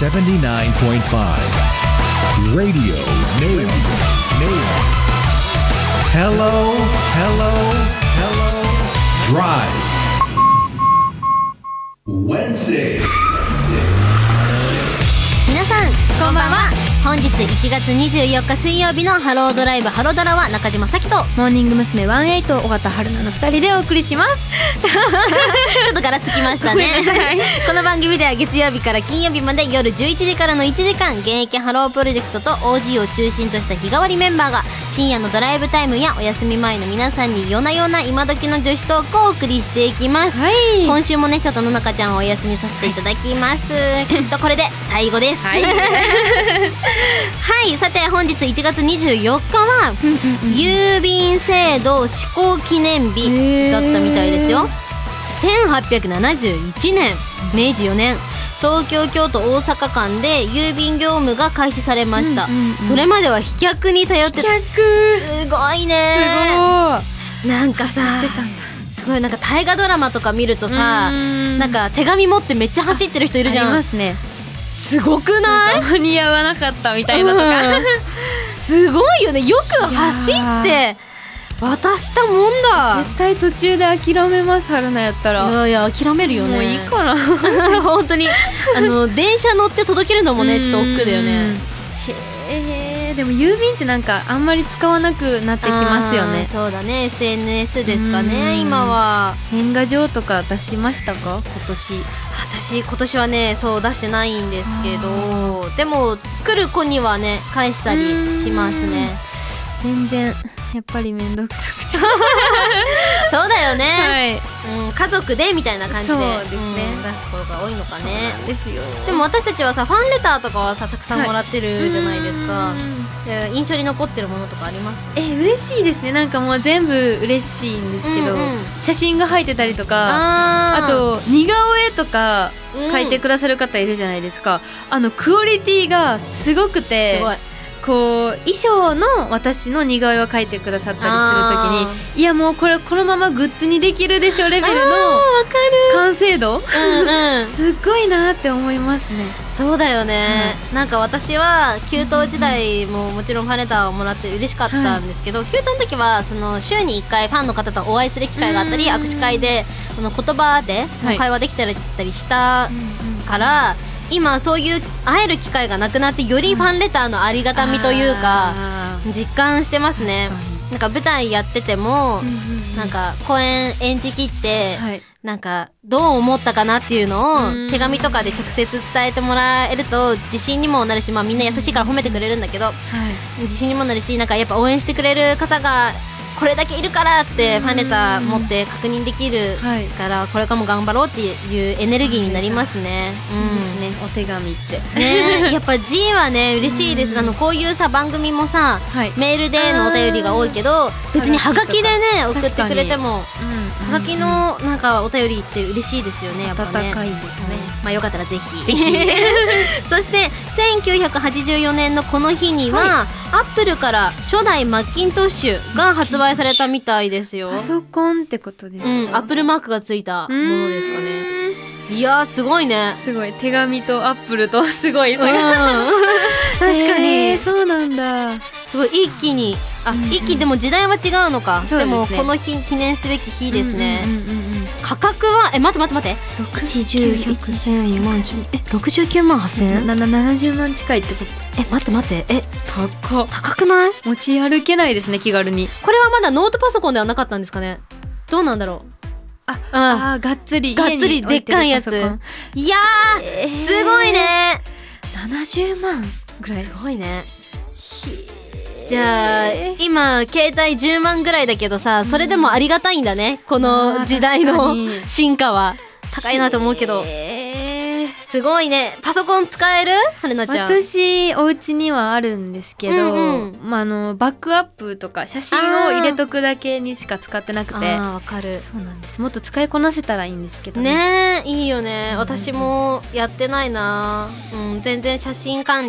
Radio Native. Hello, hello, hello. Drive. Wednesday. 皆さんこんばんは。本日1月24日水曜日のハロードライブハロドラは中島咲とモーニング娘。18尾形春菜の2人でお送りしますちょっとガラつきましたねこの番組では月曜日から金曜日まで夜11時からの1時間現役ハロープロジェクトと OG を中心とした日替わりメンバーが深夜のドライブタイムやお休み前の皆さんに夜な夜な今時の女子トークをお送りしていきます、はい、今週もねちょっとのなかちゃんをお休みさせていただきますきっとこれで最後ですはいはい、さて本日1月24日は郵便制度施行記念日だったみたいですよ。1871年明治4年東京京都大阪間で郵便業務が開始されました、それまでは飛脚に頼ってた。すごいね。すごいなんかさすごいなんか大河ドラマとか見るとさなんか手紙持ってめっちゃ走ってる人いるじゃん。ありますね。すごくない？間に合わなかったみたいなとかすごいよね。よく走って渡したもんだ。 絶対途中で諦めます。春菜やったら。 いや諦めるよね。 もういいから本当に電車乗って届けるのもねちょっと億劫だよね。 でも郵便ってなんかあんまり使わなくなってきますよね。 そうだね。 SNS ですかね今は。 年賀状とか出しましたか今年？ 私今年はねそう出してないんですけどでも来る子にはね返したりしますね。 全然やっぱりめんどくさくてそうだよね、 はい家族でみたいな感じでそうですね、 出す子が多いのかね。 ですよ。 でも私たちはさファンレターとかはさたくさんもらってるじゃないですか、印象に残ってるものとかあります？ 嬉しいですね。なんかもう全部嬉しいんですけど、写真が入ってたりとか あと似顔絵とか描いてくださる方いるじゃないですか、クオリティがすごくてすごいこう衣装の私の似顔絵を描いてくださったりするときにいやもうこれこのままグッズにできるでしょレベルの完成度すっごいなって思いますね。 そうだよね、なんか私は給湯時代ももちろんファンレターをもらって嬉しかったんですけど、給湯の時はその週に1回ファンの方とお会いする機会があったり握手会でこの言葉で会話できたりしたから、今そういう会える機会がなくなってよりファンレターのありがたみというか実感してますね。なんか舞台やっててもなんか公演演じきってなんかどう思ったかなっていうのを手紙とかで直接伝えてもらえると自信にもなるし、みんな優しいから褒めてくれるんだけど自信にもなるし、なんかやっぱ応援してくれる方がこれだけいるからってファンレター持って確認できるからこれからも頑張ろうっていうエネルギーになりますね。 ですね。お手紙ってねやっぱ G はね嬉しいです。こういうさ番組もさメールでのお便りが多いけど別にハガキでね送ってくれてもハガキのなんかお便りって嬉しいですよね。やっぱね温かいですね。 よかったらぜひそして1984年のこの日にはアップルから初代マッキントッシュが発売されたみたいですよ。 パソコンってことですか？ アップルマークがついたものですかね。いやーすごいね。 すごい手紙とアップルとすごい確かにそうなんだ。 すごい一気に一気でも時代は違うのか。でもこの日記念すべき日ですね。価格は待って80、100、1000、2万、69万8000円 70万近いってこと？ 待って高くない？ 持ち歩けないですね気軽に。 これはまだノートパソコンではなかったんですかね。どうなんだろう。 がっつりでっかいやつ。いやーすごいね。 70万ぐらいすごいね。じゃあ今携帯10万ぐらいだけどさそれでもありがたいんだね。この時代の進化は高いなと思うけどすごいね。パソコン使える？春菜ちゃん。 私お家にはあるんですけど、バックアップとか写真を入れとくだけにしか使ってなくて。 わかる。 そうなんです。もっと使いこなせたらいいんですけどね。いいよね。私もやってないな。全然写真管理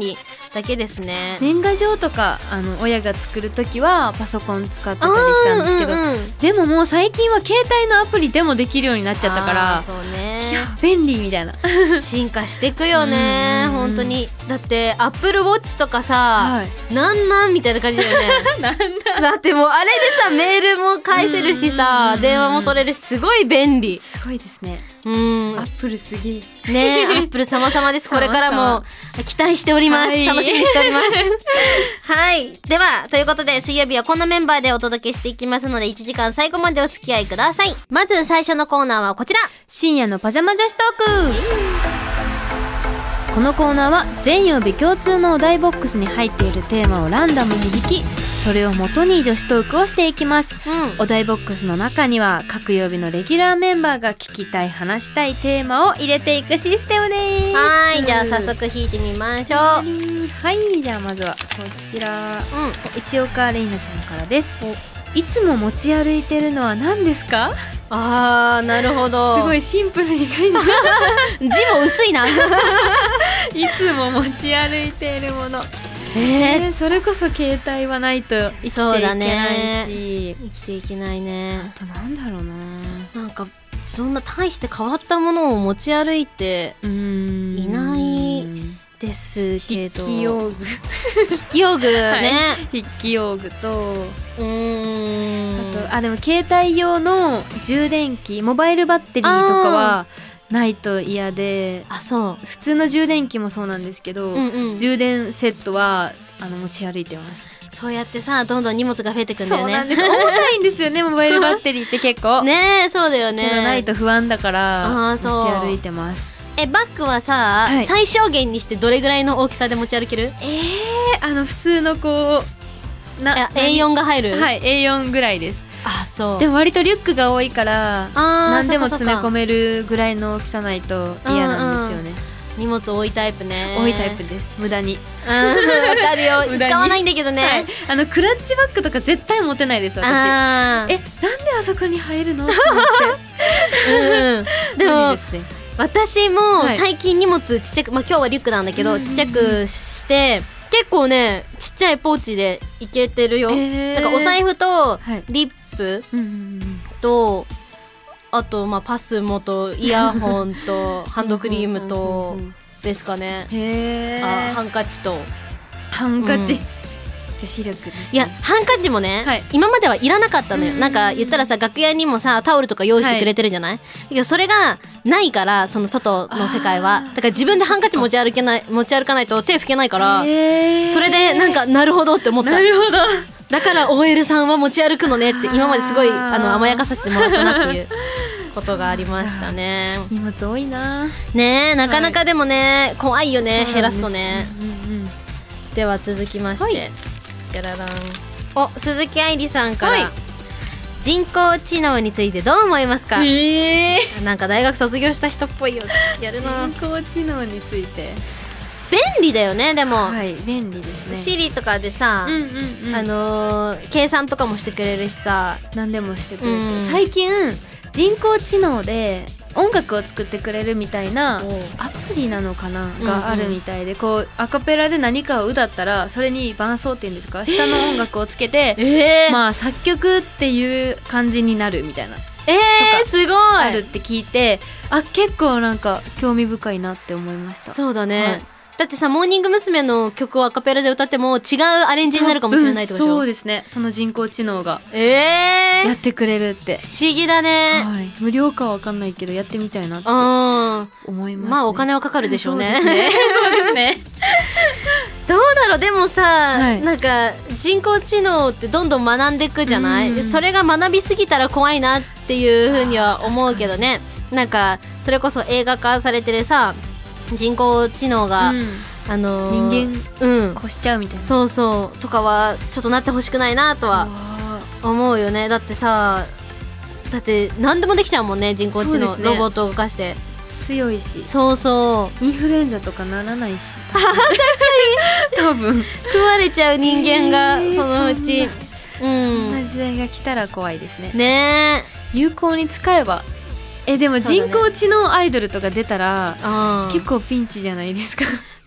だけですね。 年賀状とか親が作るときはパソコン使ってたりしたんですけど、でももう最近は携帯のアプリでもできるようになっちゃったから、 そうね、 いや便利みたいな進化していくよね本当に。だってアップルウォッチとかさ、なんみたいな感じだよねだってもうあれでさメールも返せるしさ、電話も取れるし、すごい便利。 すごいですね。 アップルすげえね。アップル様々です。これからも期待しております、楽しみにしておりますはい、ではということで水曜日はこんなメンバーでお届けしていきますので、1時間最後までお付き合いください。まず最初のコーナーはこちら、 深夜のパジャマ女子トーク。このコーナーは全曜日共通のお題ボックスに入っているテーマをランダムに引き、それを元に女子トークをしていきます、お題ボックスの中には各曜日のレギュラーメンバーが聞きたい話したいテーマを入れていくシステムです。 はい、じゃあ早速引いてみましょう。 はい、じゃあまずはこちら、市岡玲奈ちゃんからです。いつも持ち歩いてるのは何ですか？ なるほど。 すごいシンプルに書いて字も薄いないつも持ち歩いているもの、それこそ携帯はないと生きていけないし、 生きていけないね。 あとなんだろうな、 なんかそんな大して変わったものを持ち歩いていないですけど、 筆記用具筆記用具ね、 筆記用具とあとでも携帯用の充電器、モバイルバッテリーとかはないと嫌で、 そう普通の充電器もそうなんですけど、充電セットは持ち歩いてます。 そうやってさ、どんどん荷物が増えてくんだよね。 そうなんです。重たいんですよねモバイルバッテリーって結構ねえ、そうだよね。 けどないと不安だから持ち歩いてます。 バッグはさ、最小限にしてどれぐらいの大きさで持ち歩ける？ 普通のこう A4 が入る？ はい、A4 ぐらいです。 そう。 でも割とリュックが多いから何でも詰め込めるぐらいの大きさないと嫌なんですよね。 荷物多いタイプね。 多いタイプです。無駄に。 わかるよ。使わないんだけどね。 クラッチバッグとか絶対持てないです私。なんであそこに入るのって思って。 でも私も最近荷物ちっちゃく、今日はリュックなんだけどちっちゃくして結構ね、ちっちゃいポーチでいけてるよ。だからお財布とリップと、あとパスモとイヤホンとハンドクリームとですかね。ハンカチとハンカチ、女子力ですね。 いや、ハンカチもね、今まではいらなかったのよ。なんか言ったらさ、楽屋にもさタオルとか用意してくれてるじゃない。だけどそれがないから、その外の世界はだから自分でハンカチ持ち歩かないと手拭けないから、それでなんかなるほどって思った。 なるほど。 だから OL さんは持ち歩くのねって今まですごい甘やかさせてもらったなっていうことがありましたね。 荷物多いなね。なかなかでもね、怖いよね、減らすとね。では続きまして、じゃららん、鈴木愛理さんから、人工知能についてどう思いますか？なんか大学卒業した人っぽいよ。やるな。 人工知能について便利だよね。でも便利ですね。 シリとかでさ、計算とかもしてくれるしさ、 何でもしてくれて、最近人工知能で音楽を作ってくれるみたいなアプリなのかながあるみたいで、こうアカペラで何かを歌ったらそれに伴奏っていうんですか、下の音楽をつけて、作曲っていう感じになるみたいなすごいあるって聞いて、結構なんか興味深いなって思いました。 そうだね、だってさ、モーニング娘。の曲をアカペラで歌っても違うアレンジになるかもしれないってことでしょ。 そうですね、その人工知能がやってくれるって不思議だね。 無料かは分かんないけどやってみたいなって思いますね。 お金はかかるでしょうね。 そうですねどうだろう。でもさ、なんか人工知能ってどんどん学んでいくじゃない。それが学びすぎたら怖いなっていうふうには思うけどね。なんかそれこそ映画化されてるさ、人工知能が、 人間越しちゃうみたいな、 そうそうとかはちょっとなってほしくないなとは思うよね。だってさ、何でもできちゃうもんね、人工知能、ロボットを動かして強いし。 そうそう、 インフルエンザとかならないし確かに多分食われちゃう人間がそのうち、 そんな時代が来たら怖いですね。 ねえ、 有効に使えば。でも人工知能アイドルとか出たら、結構ピンチじゃないですか。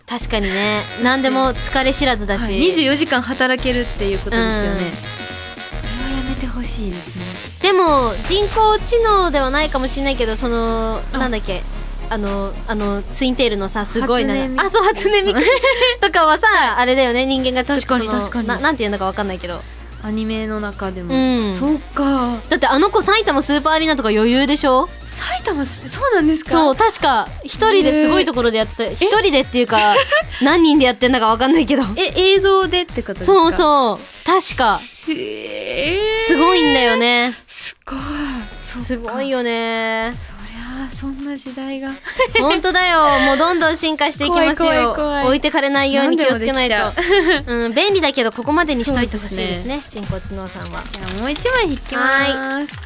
確かにね、何でも疲れ知らずだし、 はい、24時間働けるっていうことですよね、 うんそれはやめてほしいですね。 でも人工知能ではないかもしれないけど、そのなんだっけ、ツインテールのさ、すごいな、そう初音ミクとかはさあれだよね、人間が作った確かになんていうのかわかんないけど、 アニメの中でも、 うんそうか。 だってあの子埼玉スーパーアリーナとか余裕でしょ。 埼玉そうなんですか。 そう確か一人ですごいところでやって、一人でっていうか何人でやってんだかわかんないけど、 映像でってことですか。 そうそう確かすごいんだよね。すごいよね。 そりゃそんな時代が本当だよ、もうどんどん進化していきますよ。 怖い怖い怖い置いてかれないように気をつけないと何でもで便利だけどここまでにしといてほしいですね、人工知能さんは。 じゃあもう一枚引きます。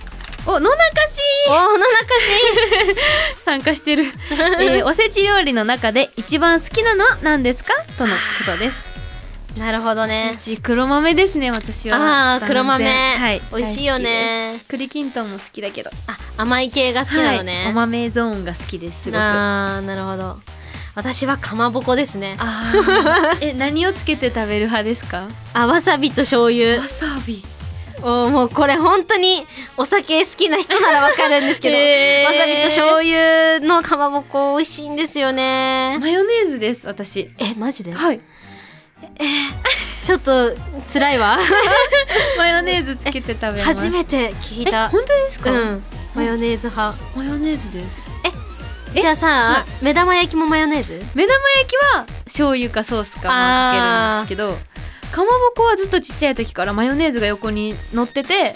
お、野中氏お野中参加してる、おせち料理の中で一番好きなのは何ですかとのことです。 氏なるほどおね。 せち黒豆ですね、私は。 あー黒豆、 はい、 美味しいよね。 大好きです。栗きんとんも好きだけど、 甘い系が好きなのね、 はい、お豆ゾーンが好きです。すごく。 なるほど。私はかまぼこですね。 何をつけて食べる派ですか。 わさびと醤油。 わさび。 もうこれ本当にお酒好きな人ならわかるんですけど、わさびと醤油のかまぼこ美味しいんですよね。 マヨネーズです、私。 マジで。 はい。 ちょっと辛いわマヨネーズつけて食べます。 初めて聞いた。 本当ですか。 マヨネーズ派。 マヨネーズです。 じゃあさ、目玉焼きもマヨネーズ？ 目玉焼きは醤油かソースかかけるんですけど、かまぼこはずっとちっちゃい時からマヨネーズが横に乗ってて、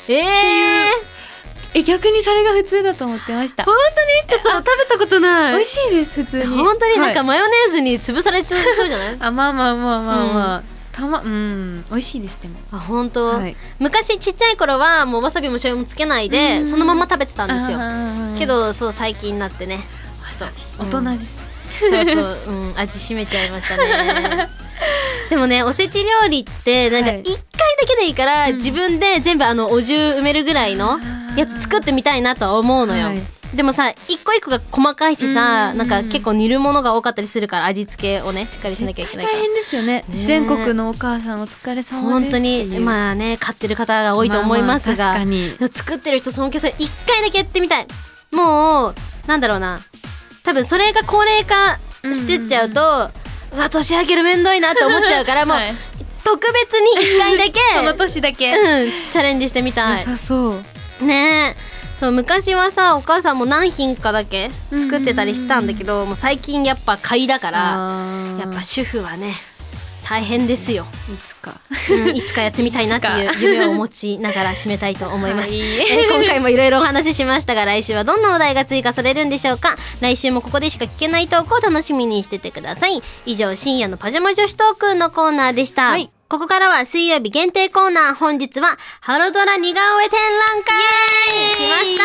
逆にそれが普通だと思ってました。 本当に？ちょっと食べたことない。 美味しいです、普通に。 本当になんかマヨネーズに潰されちゃうそうじゃない？ まあ美味しいです。でも本当、昔ちっちゃい頃はもうわさびも醤油もつけないでそのまま食べてたんですよ。けどそう最近になってね、ちょっと大人です。 ちょっと味しめちゃいましたねでもね、おせち料理ってなんか1回だけでいいから、自分で全部お重埋めるぐらいのやつ作ってみたいなとは思うのよ。でもさ、一個一個が細かいしさ、なんか結構煮るものが多かったりするから、味付けをねしっかりしなきゃいけないから大変ですよね。全国のお母さんお疲れ様です。 本当にまあね、買ってる方が多いと思いますが、 確かに作ってる人尊敬する。1回だけやってみたい。もうなんだろうな、多分それが高齢化してっちゃうと、年明けるめんどいなって思っちゃうからもう、特別に1回だけその年だけ、 チャレンジしてみたい。 良さそうね。そう、昔はさ、お母さんも何品かだけ作ってたりしてたんだけど、もう最近やっぱ買いだから、やっぱ主婦はね大変ですよ。いつかやってみたいなっていう夢を持ちながら締めたいと思います。今回もいろいろお話ししましたが、来週はどんなお題が追加されるんでしょうか。来週もここでしか聞けないトークを楽しみにしててください。以上、深夜のパジャマ女子トークのコーナーでした。ここからは水曜日限定コーナー。本日はハロドラ似顔絵展覧会来ました。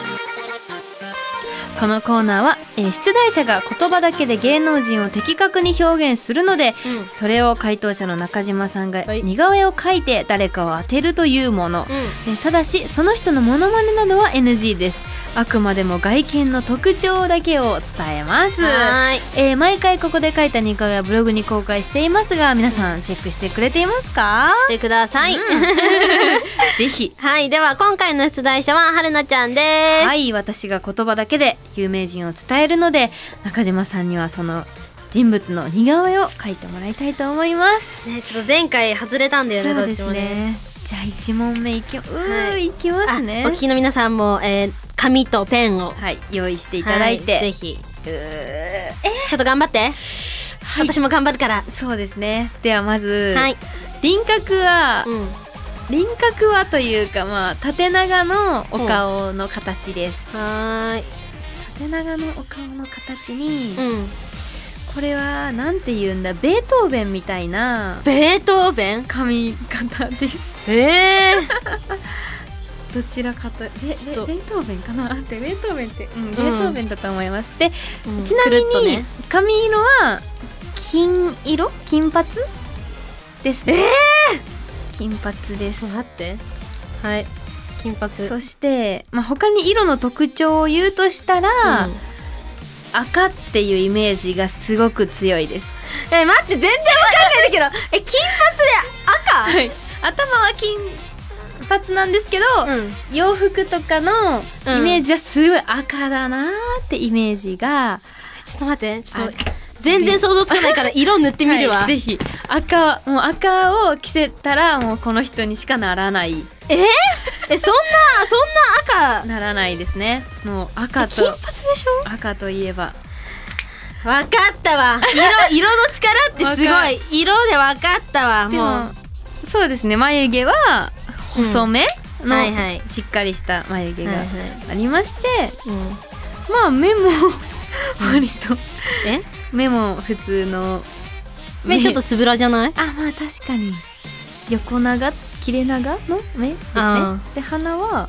このコーナーは、出題者が言葉だけで芸能人を的確に表現するので、それを回答者の中島さんが似顔絵を描いて誰かを当てるというもの、ただしその人のモノマネなどは NG です。あくまでも外見の特徴だけを伝えます。毎回ここで描いた似顔絵はブログに公開していますが、皆さんチェックしてくれていますか？ してください、 ぜひ。 はい、では今回の出題者ははるなちゃんです。 はい、私が言葉だけで有名人を伝えるので、中島さんにはその人物の似顔絵を描いてもらいたいと思います。 ちょっと前回外れたんだよね。 そうですね。 どっちもね。 じゃあ1問目いきますね。 お聞きの皆さんも、紙とペンを、 用意していただいて、 ぜひちょっと頑張って、私も頑張るから。 そうですね。ではまず、輪郭はというか、縦長のお顔の形です。縦長のお顔の形に、これはなんて言うんだ、ベートーベンみたいな髪型です。どちらかとベートーベンかなって、ベートーベンって、ベートーベンだと思います。で、ちなみに髪色は金髪ですね。金髪です。 待って、金髪。 そして、他に色の特徴を言うとしたら、 赤っていうイメージがすごく強いです。 待って全然わかんないんだけど金髪で赤、 はい、頭は金髪なんですけど、洋服とかのイメージはすごい赤だなーってイメージが、 ちょっと待って、ちょっと全然想像つかないから色塗ってみるわ、 はい、ぜひもう赤を着せたらもうこの人にしかならない。 そんな赤ならないですね。もう赤と金髪でしょ。 赤といえばわかったわ。色の力ってすごい。色でわかったわ。もうそうですね。眉毛は細めのはいはいしっかりした眉毛がはいはいありまして、まあ目も割と目も普通の目ちょっとつぶらじゃない？ あ、まあ確かに横長切れ長の目ですね。で鼻は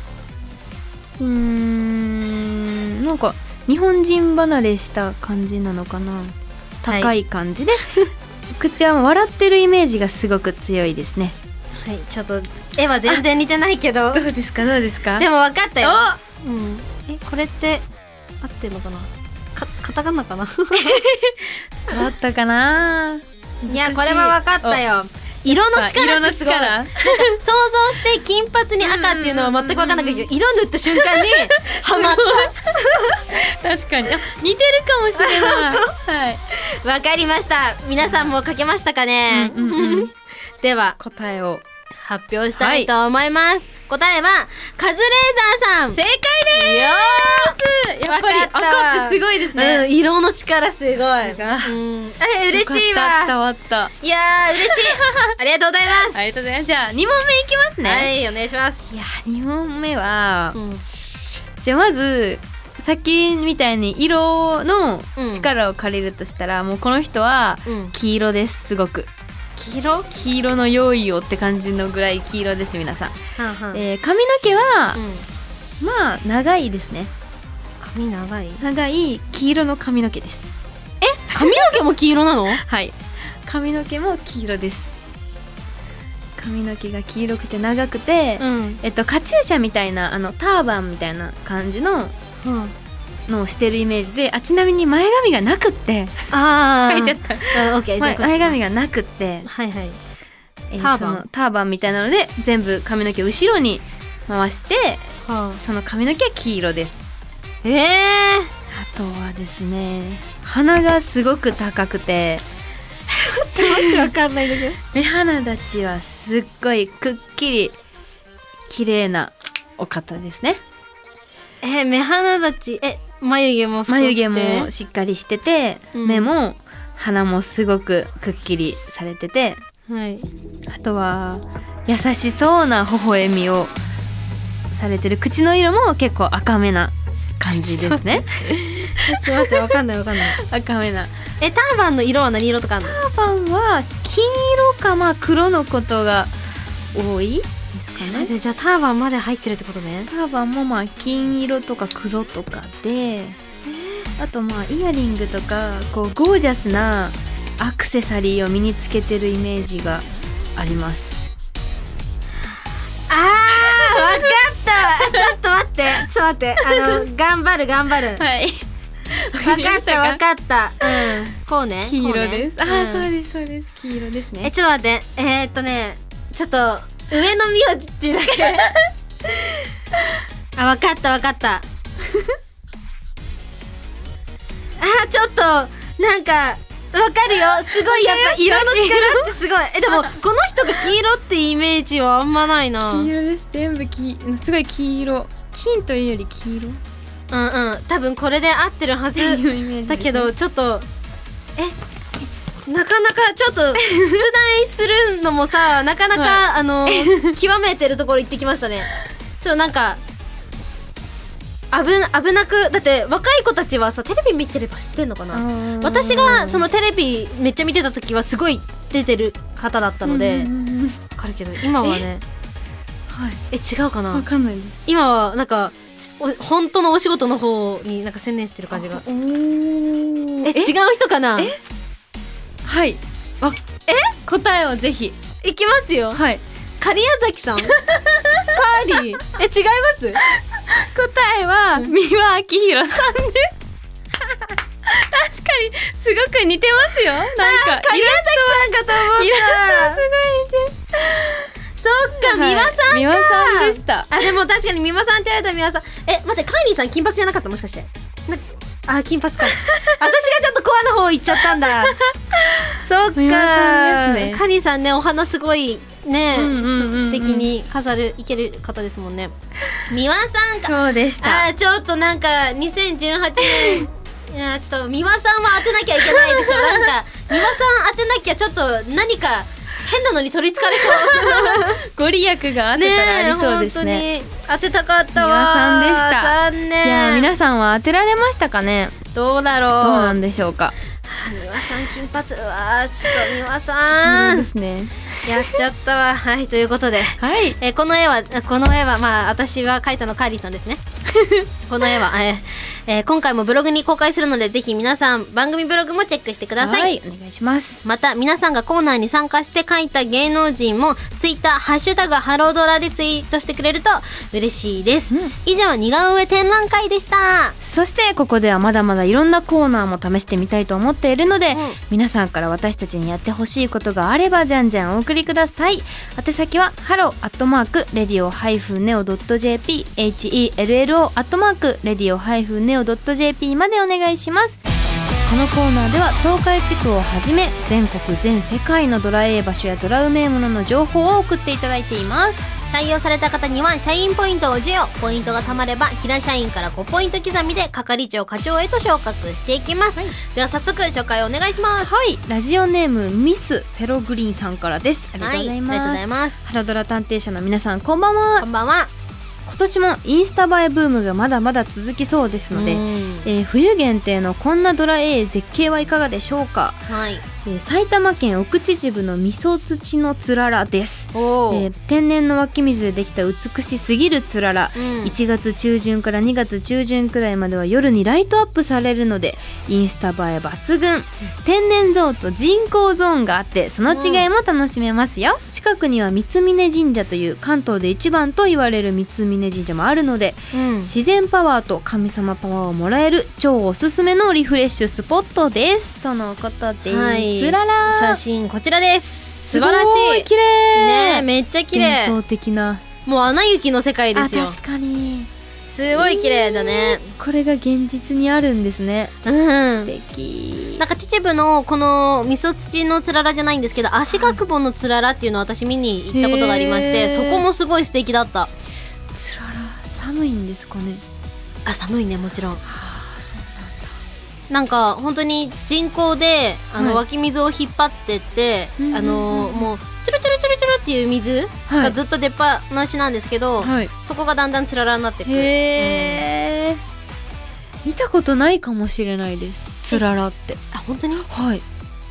なんか日本人離れした感じなのかな、高い感じで、口は笑ってるイメージがすごく強いですね。 はい、ちょっと絵は全然似てないけどどうですかどうですか。 でも分かったよ。これって合ってるのかな、カタカナかな伝わったかな。 いやこれは分かったよ。色の力ってすごい。なんか想像して金髪に赤っていうのは全く分かんないけど、色塗った瞬間にハマった。 確かに似てるかもしれない。はい、 分かりました。皆さんも書けましたかね。では答えを発表したいと思います。答えはカズレーザーさん。 正解です。やっぱり赤ってすごいですね。 色の力すごい。嬉しいわ。 伝わった。 いやー嬉しい。ありがとうございます。 ありがとうございます。じゃあ2問目いきますね。 はい、お願いします。 いや2問目は、じゃあまずさっきみたいに色の力を借りるとしたら、もうこの人は黄色です。すごく黄色の用意をって感じのぐらい黄色です皆さん。髪の毛は、まあ長いですね。 髪長い黄色の髪の毛です。 髪の毛も黄色なの？ はい、髪の毛も黄色です。髪の毛が黄色くて長くて、カチューシャみたいなターバンみたいな感じののをしてるイメージで、ちなみに前髪がなくって書いちゃった。前髪がなくって、ターバンみたいなので全部髪の毛を後ろに回して、その髪の毛は黄色です。あとはですね、鼻がすごく高くてマジわかんないんだけど、 目鼻立ちはすっごいくっきり綺麗なお方ですね。 目鼻立ち、眉毛も太って、 眉毛もしっかりしてて、目も鼻もすごくくっきりされてて、あとは優しそうな微笑みをされてる。口の色も結構赤めな感じですね。 ちょっと待って、わかんない赤めな。 ターバンの色は何色とかあるの？ ターバンは金色かまあ黒のことが多いですかね。 じゃあターバンまで入ってるってことね。 ターバンもまあ金色とか黒とかで、あとまあイヤリングとかこうゴージャスなアクセサリーを身につけてるイメージがあります。 わかった。ちょっと待って頑張る。 はい、 わかった。こうね。 黄色です。そうです。黄色ですね。 ちょっと待って。ちょっと上の名字だけわかったちょっとなんかわかるよ。すごいやっぱ色の力ってすごい。でもこの人が黄色ってイメージはあんまないな。 黄色です。全部すごい黄色。金というより黄色。 多分これで合ってるはずだけど、ちょっとなかなかちょっと出題するのもさ、なかなか極めてるところ行ってきましたね。ちょっとなんか危なく、だって若い子たちはさテレビ見てれば知ってんのかな。私がそのテレビめっちゃ見てた時はすごい出てる方だったので分かるけど、今はね違うかな。 分かんない。 今はなんか本当のお仕事の方になんか専念してる感じが。違う人かな。 はい。答えをぜひ。 いきますよ。 はい。 狩矢崎さん。カーリー。違います？ 答えは三輪明宏さんです。 すごく似てますよ。なんか神谷崎さんかと思った。 イラストすごい似てる。 そっか、美輪さんか。 美輪さんでした。 あ、でも確かに美輪さんって言われたら美輪さん。待って、カイリーさん金髪じゃなかった、もしかして。金髪か。私がちょっとコアの方行っちゃったんだ。そっか、 美輪さんですね。 カイリーさんね、お花すごいね、素敵に飾るいける方ですもんね。美輪さんか。 そうでした。 ちょっとなんか2018年いや、ちょっと美輪さんは当てなきゃいけないでしょ。なんか美輪さん当てなきゃちょっと何か変なのに取りつかれそう。 ご利益が当てたらありそうですね。 本当に当てたかったわ。 美輪さんでした。 残念。 いや、皆さんは当てられましたかね。 どうだろう。 どうなんでしょうか。 美輪さん金髪、ちょっと美輪さんですね。 やっちゃったわ。はい、ということで、 はい。 この絵はまあ私は描いたのカーリーさんですね。この絵は、今回もブログに公開するので、ぜひ皆さん番組ブログもチェックしてください。 はい、お願いします。 また皆さんがコーナーに参加して描いた芸能人もツイッターハッシュタグハロードラでツイートしてくれると嬉しいです。以上、似顔絵展覧会でした。 そしてここではまだまだいろんなコーナーも試してみたいと思っているので、皆さんから私たちにやってほしいことがあればじゃんじゃんお送りください。宛先は hello@radio-neo.jp hello@radio-neo.jp までお願いします。このコーナーでは東海地区をはじめ全国全世界のドラ A 場所やドラうめえものの情報を送っていただいています。 採用された方には社員ポイントを授与。ポイントが貯まれば平社員から5ポイント刻みで係長課長へと昇格していきます、では早速紹介お願いします。 はい、ラジオネームミスペログリーンさんからです。ありがとうございます。 ありがとうございます。 ハロドラ探偵社の皆さん、こんばんは。 こんばんは。 今年もインスタ映えブームがまだまだ続きそうですので、冬限定のこんなドラ A 絶景はいかがでしょうか。 はい。 埼玉県奥秩父の味噌土のつららです。天然の湧き水でできた美しすぎるつらら、1月中旬から2月中旬くらいまでは夜にライトアップされるのでインスタ映え抜群。天然ゾーンと人工ゾーンがあってその違いも楽しめますよ。近くには三峯神社という関東で一番と言われる三峯神社もあるので、自然パワーと神様パワーをもらえる超おすすめのリフレッシュスポットですとのことです。はい、つらら写真こちらです。素晴らしい。 綺麗ね、めっちゃ綺麗。 幻想的な、 もうアナ雪の世界ですよ。 確かにすごい綺麗だね。 これが現実にあるんですね。素敵。 なんか秩父のこの味噌土のつららじゃないんですけど、芦ヶ久保のつららっていうのを私見に行ったことがありまして、そこもすごい素敵だった。 つらら寒いんですかね。 寒いね、もちろん。なんか本当に人工で湧き水を引っ張ってって、もうチュルチュルチュルチュルっていう水がずっと出っ放しなんですけど、そこがだんだんつららになってくる。 見たことないかもしれないです。つららって。 本当に？ はい。ある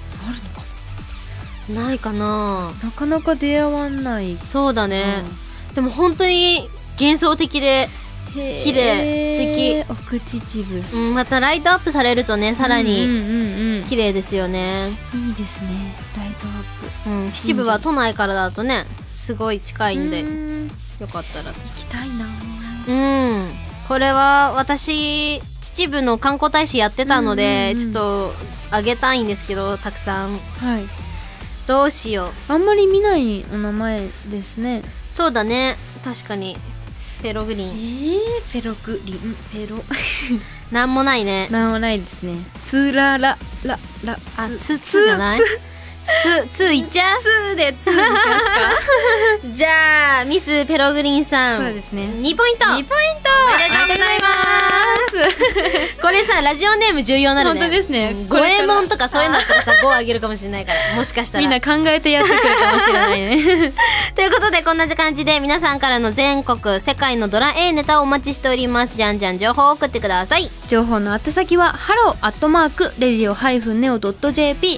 のかな？ ないかな。 なかなか出会わない。 そうだね。でも本当に幻想的で綺麗、素敵。 奥秩父。 またライトアップされるとね、さらに綺麗ですよね。 いいですね、ライトアップ。 秩父は都内からだとね、すごい近いんで、よかったら行きたいな。 これは私秩父の観光大使やってたので、ちょっとあげたいんですけど、たくさん。どうしよう。 あんまり見ないお名前ですね。 そうだね、確かに。ペログリン。 ペログリン、ペロ。 なんもないね。 なんもないですね。つらららら。 つじゃない？ついっちゃう？ つでつにしますか？ じゃあミスペログリンさん。 そうですね。 2ポイント。2ポイント。おめでとうございます。これさ、ラジオネーム重要なるね。 本当ですね。 五右衛門とかそういうのだったらさ、5あげるかもしれないから、もしかしたらみんな考えてやってくるかもしれないね。 ということで、こんな感じで皆さんからの全国世界のドラ A ネタをお待ちしております。じゃんじゃん情報を送ってください。 情報の宛先は hello@radio-neo.jp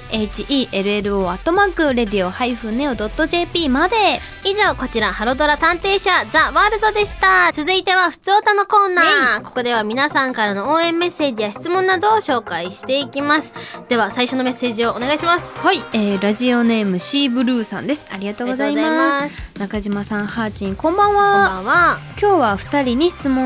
hello@radio-neo.jp まで。 以上、こちらハロドラ探偵社ザ・ワールドでした。続いてはふつおたのコーナー。ここでは皆さんからの応援メッセージや質問などを紹介していきます。では最初のメッセージをお願いします。 はい、ラジオネームシーブルーさんです。ありがとうございます。中島さん、ハーチン、こんばんは。 こんばんは。 今日は2人に質問です。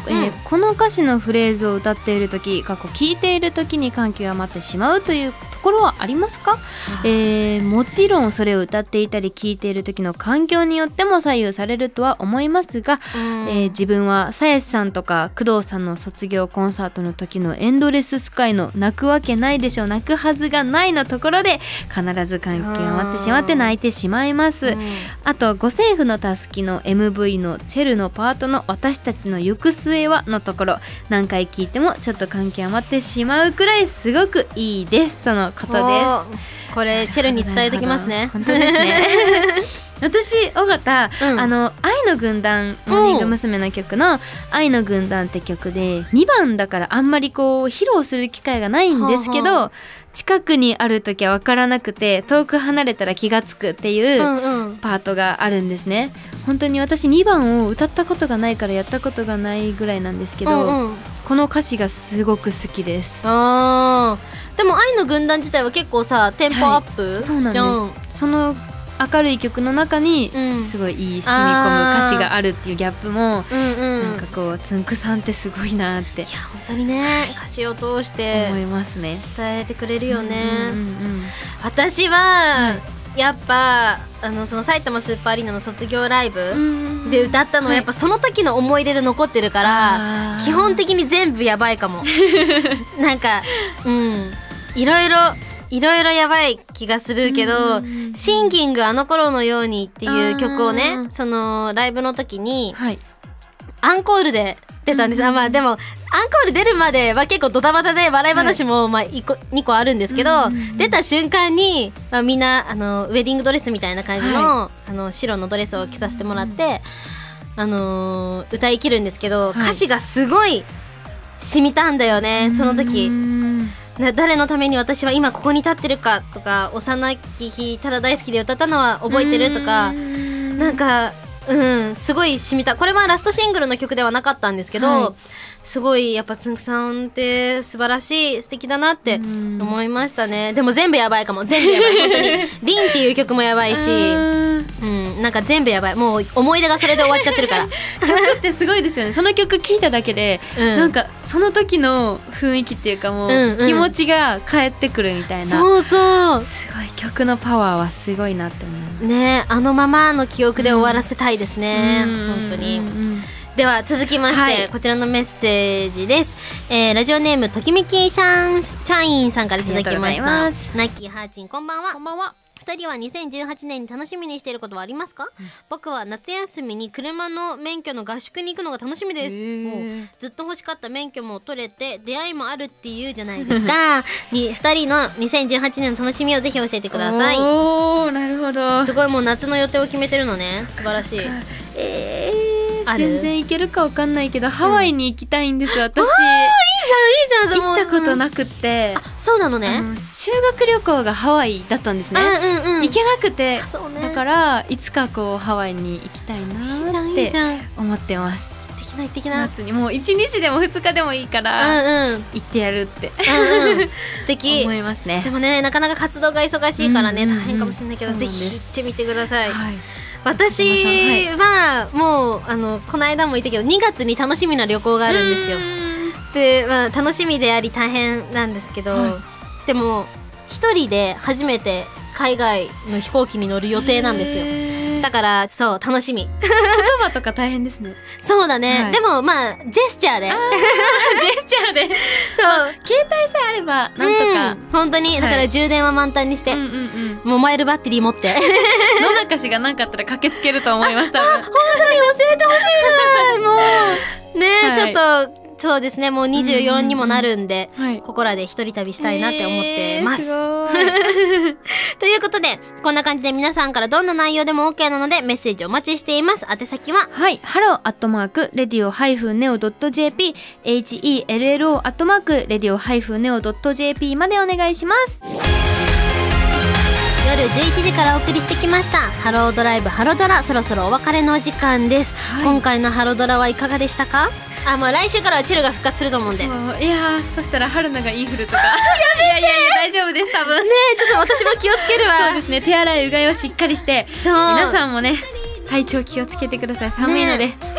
この歌詞のフレーズを歌っている時聞いている時に感極まってしまうというところはありますか？もちろんそれを歌っていたり聞いている時の環境によっても左右されるとは思いますが、自分は鞘師さんとか工藤さんの卒業コンサートの時のエンドレススカイの泣くわけないでしょ泣くはずがないのところで必ず感極まってしまって泣いてしまいます。あと五線譜のたすきの MV のチェルのパートの私たちの行く末はのところ何回聞いてもちょっと感極まってしまうくらいすごくいいですとのことです。 これチェルに伝えておきますね。 本当ですね私尾形、愛の軍団モーニング娘。の曲の愛の軍団って曲で2番だからあんまりこう披露する機会がないんですけど、近くにある時は分からなくて遠く離れたら気がつくっていうパートがあるんですね。本当に私2番を歌ったことがないからやったことがないぐらいなんですけど、この歌詞がすごく好きです。 でも愛の軍団自体は結構さテンポアップ、 そうなんです。その明るい曲の中にすごいいい染み込む歌詞があるっていうギャップも、なんかこうつんくさんってすごいなって、いや本当にね歌詞を通して思いますね。 伝えてくれるよね。私は、やっぱその埼玉スーパーアリーナの卒業ライブで歌ったのはやっぱその時の思い出で残ってるから、基本的に全部やばいかもなんかいろいろやばい気がするけど、シンキングあの頃のようにっていう曲をね、そのライブの時にアンコールで出たんです。まあでもアンコール出るまでは結構ドタバタで笑い話もまあ2個あるんですけど、出た瞬間に、みんなウェディングドレスみたいな感じの、白のドレスを着させてもらって、歌い切るんですけど、歌詞がすごい染みたんだよね、その時。誰のために私は今ここに立ってるかとか、幼き日ただ大好きで歌ったのは覚えてるとか、なんかすごい染みた。これはラストシングルの曲ではなかったんですけど、すごいやっぱつんくさんって素晴らしい素敵だなって思いましたね。でも全部やばいかも。全部やばい本当にリンっていう曲もやばいし、なんか全部やばい。もう思い出がそれで終わっちゃってるから曲ってすごいですよね。その曲聴いただけで、なんかその時の雰囲気っていうかもう、気持ちが返ってくるみたいな。 そうそう、 すごい曲のパワーはすごいなって思うね。あのままの記憶で終わらせたいですね、本当に。では続きまして、こちらのメッセージです。ラジオネームときめきシャインさんからいただきました。ナッキーハーチン、こんばんは。こんばんは。2人は2018年に楽しみにしていることはありますか？僕は夏休みに車の免許の合宿に行くのが楽しみです。もうずっと欲しかった免許も取れて出会いもあるっていうじゃないですか2人の2018年の楽しみをぜひ教えてください。 おー、なるほど。 すごいもう夏の予定を決めてるのね。素晴らしい。 全然行けるかわかんないけど、ハワイに行きたいんです、私。いいじゃんいいじゃん。 行ったことなくって、 そうなのね。 修学旅行がハワイだったんですね。行けなくて、だからいつかこうハワイに行きたいなって思ってます。 行ってきな。 夏にもう1日でも2日でもいいから行ってやるって素敵思いますね。 でもね、なかなか活動が忙しいからね、大変かもしれないけど、ぜひ行ってみてください。私はもうこの間も言ったけど2月に楽しみな旅行があるんですよ。で、楽しみであり大変なんですけど、でも一人で初めて海外の飛行機に乗る予定なんですよ。だからそう楽しみ。 言葉とか大変ですね。 そうだね、でもまあジェスチャーでジェスチャーでそう携帯さえあればなんとか、 本当にだから充電は満タンにして、モバイルバッテリー持って野中氏が何かあったら駆けつけると思います。多分本当に教えてほしいぐらいもうね、ちょっとそうですね、もう24にもなるんで、ここらで一人旅したいなって思ってます。ということでこんな感じで皆さんからどんな内容でも OK なのでメッセージお待ちしています。宛先は hello@radio-neo.jp hello@radio-neo.jp までお願いします。 夜11時からお送りしてきましたハロードライブハロドラ、そろそろお別れのお時間です。今回のハロドラはいかがでしたか？もう来週からはチルが復活すると思うんで。 いやそしたら春菜がインフルとかやめて。いや大丈夫です多分ね。 ちょっと私も気をつけるわ。 そうですね、手洗いうがいをしっかりして、皆さんもね体調気をつけてください。寒いので、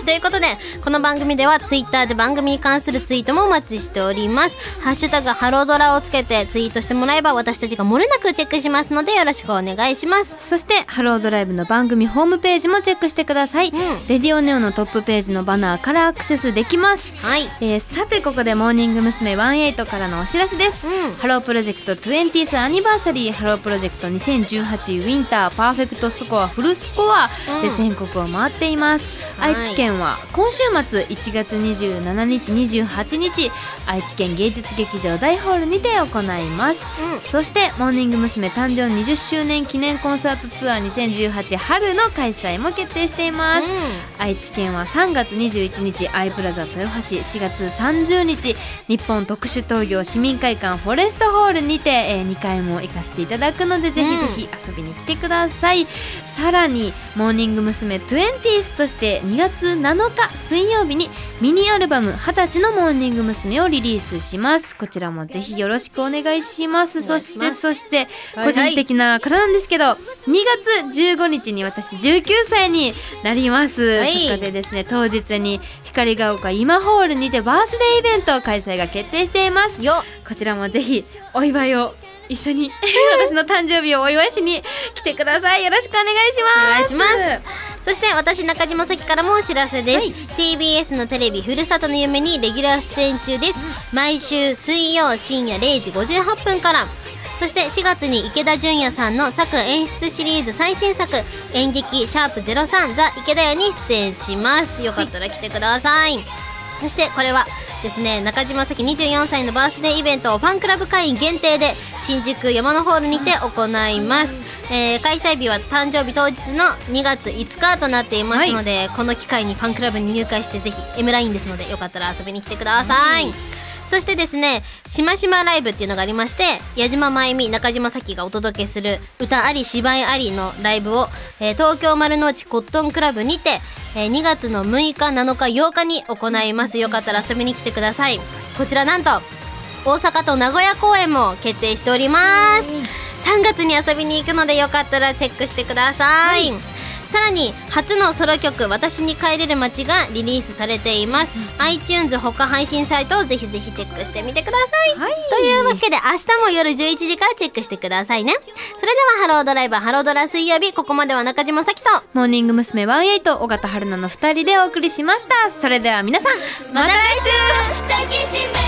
ということでこの番組ではツイッターで番組に関するツイートもお待ちしております。ハッシュタグハロードラをつけてツイートしてもらえば私たちが漏れなくチェックしますのでよろしくお願いします。 そしてハロードライブの番組ホームページもチェックしてください、レディオネオのトップページのバナーからアクセスできます。 はい、 さてここでモーニング娘。18からのお知らせです、ハロープロジェクト 20th アニバーサリーハロープロジェクト2018ウィンターパーフェクトスコアフルスコアで全国を回っています、愛知県は今週末1月27日28日愛知県芸術劇場大ホールにて行います、そしてモーニング娘。誕生20周年記念コンサートツアー2018春の開催も決定しています、愛知県は3月21日アイプラザ豊橋、4月30日日本特殊陶業市民会館フォレストホールにて、2回も行かせていただくのでぜひぜひ遊びに来てください、さらにモーニング娘。20thとして2月7日水曜日にミニアルバム20歳のモーニング娘。をリリースします。こちらもぜひよろしくお願いします。そして個人的な方なんですけど、2月15日に私19歳になります、そこでですね当日に光が丘今ホールにてバースデーイベント開催が決定していますよ。こちらもぜひお祝いを一緒に私の誕生日をお祝いしに来てください。よろしくお願いします。 そして私中島咲からもお知らせです、TBS のテレビふるさとの夢にレギュラー出演中です、毎週水曜深夜0時58分から。そして4月に池田純也さんの作演出シリーズ最新作演劇#03ザ池田屋に出演します。よかったら来てください、そしてこれはですね中島咲24歳のバースデーイベントをファンクラブ会員限定で新宿山のホールにて行います、開催日は誕生日当日の2月5日となっていますので、この機会にファンクラブに入会してぜひ M ラインですのでよかったら遊びに来てください、そしてですねしましまライブっていうのがありまして、矢島真由美中島咲がお届けする歌あり芝居ありのライブを、東京丸の内コットンクラブにて、2月の6日7日8日に行います。よかったら遊びに来てください。こちらなんと大阪と名古屋公演も決定しております、3月に遊びに行くのでよかったらチェックしてください、さらに初のソロ曲私に帰れる街がリリースされています、iTunes 他配信サイトをぜひぜひチェックしてみてください、というわけで明日も夜11時からチェックしてくださいね。それではハロードライバーハロードラ水曜日、ここまでは中島咲とモーニング娘。18尾形春菜の2人でお送りしました。それでは皆さんまた来週。